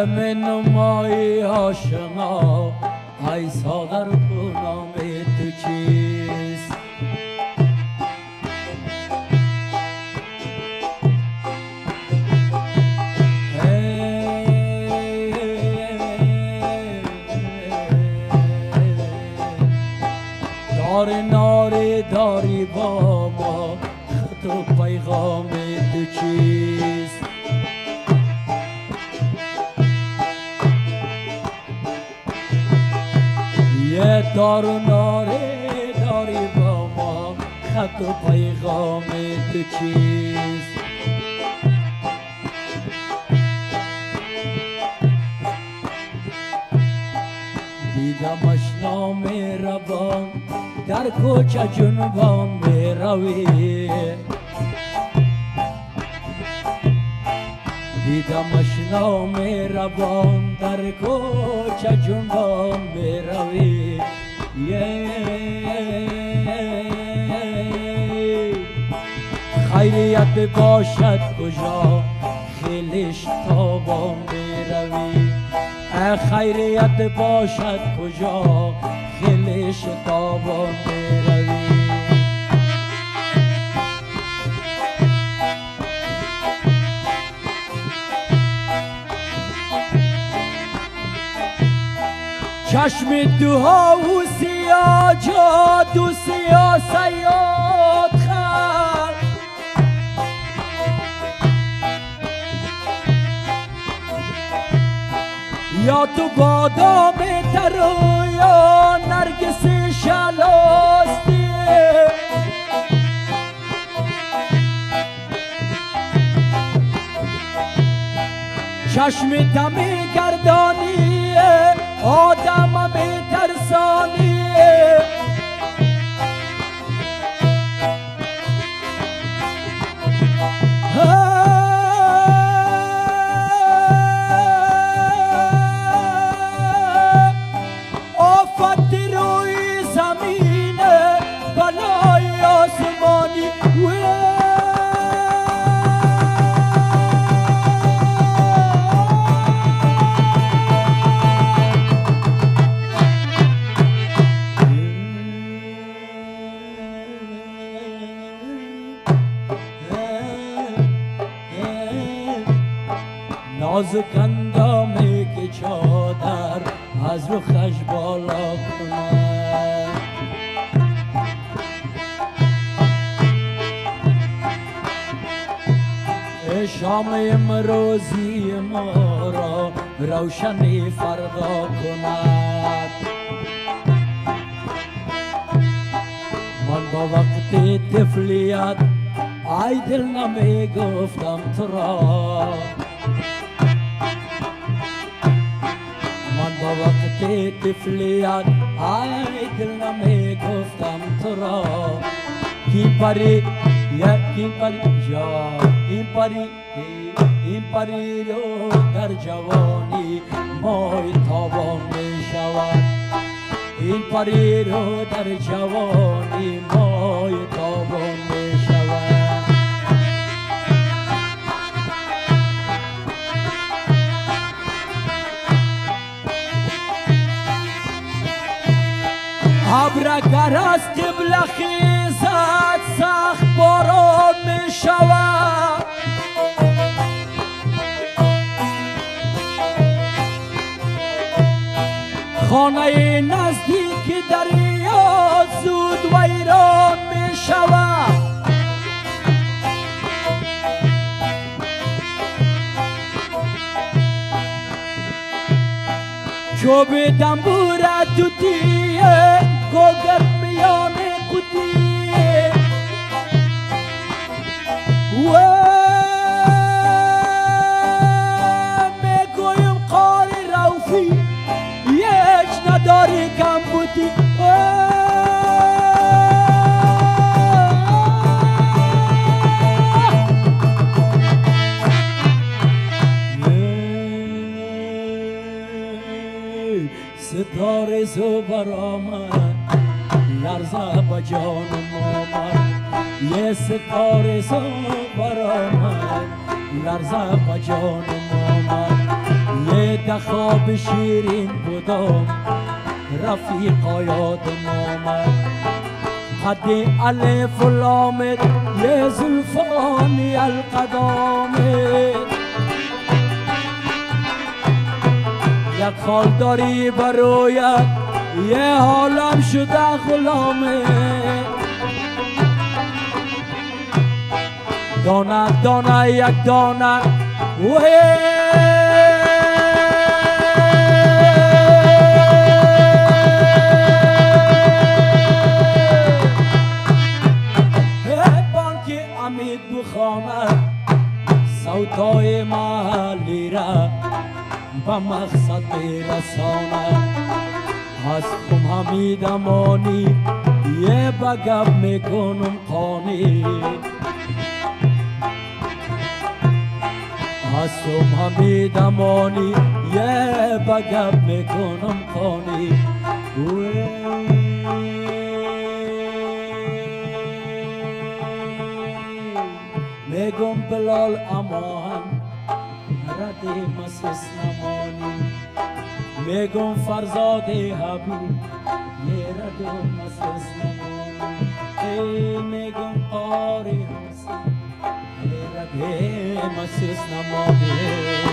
من مای آشنا ای ساغر تو نام تو چیست؟ ناره ناره داری با ما تو پیغام تو چیست؟ یه دار و ناره داری با ما خط و پیغام تو چیست؟ دیدمش نام روان در کوچه جنبان می روی دیدمش نام روان در کوچه جنبان می روی خیریت باشد کجا خیلیش تابان می روی خیریت باشد کجا خیلیش تابان می روی چشم دوها و سیاه جاد و سیاه سیاد خل یا تو بادام ترو یا نرگس شلاستی چشم دمی گردانی آدم می ترسانی آفت روی زمین بلای آسمانی نازک اندامی که چادر از رخش بالا کنه شام امروزی ما را روشنی فردا کند من با وقت طفلیت ای دل نمی گفتم تو را من با وقت طفلیت ای دل نمی گفتم تو را کی پری یکی پری جا این پری رو در جوانی مای تابان می شود این پری رو در جوانی مای تابان می شود ابر اگر از قبله خیزد سخت باران می شود خانه نزدیک دریا زود ویران می شود چوب دنبور توتیه گوگر میان قدیه و میگویم قاری روفی یک نداری کم بودی ستاره زو برآمد لرزه به جان آمد یه ستاره زو برآمد لرزه به جان آمد یه دخاب شیرین بودم رفیقا یادم آمد قد الف و لامت یه زلفانی القدامت یک حال داری برویت یه حالم شده غلامت دانه دانه یک دانه بانک امید بخواند صوتای محلی را به مقصد برساند هستم حمید امانی یه بگب میکنم قانی هستم حمید امانی یه بگب میکنم قانی میگم بلال امان رد مسیس نمانی میگم فرزاد حبیب یه رد مسیس نمانی میگم قاری حسین یه رد مسیس نمانی